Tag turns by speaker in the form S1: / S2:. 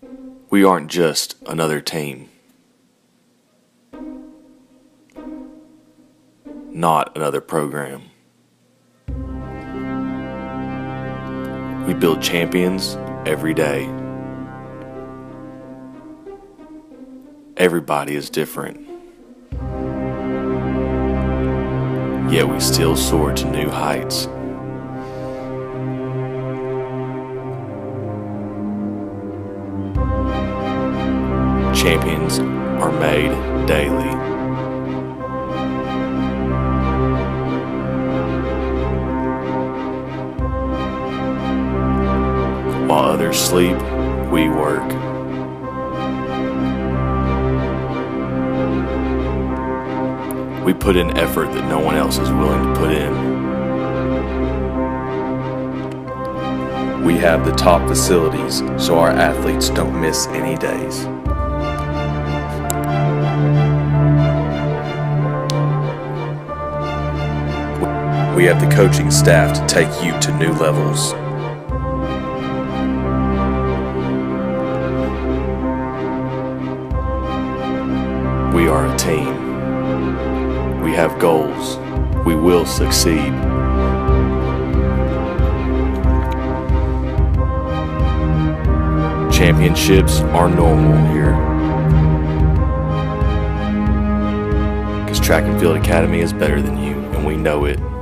S1: We aren't just another team. Not another program. We build champions every day. Everybody is different. Yet we still soar to new heights. Champions are made daily. While others sleep, we work. We put in effort that no one else is willing to put in. We have the top facilities so our athletes don't miss any days. We have the coaching staff to take you to new levels. We are a team. We have goals. We will succeed. Championships are normal here. Because Track and Field Academy is better than you, and we know it.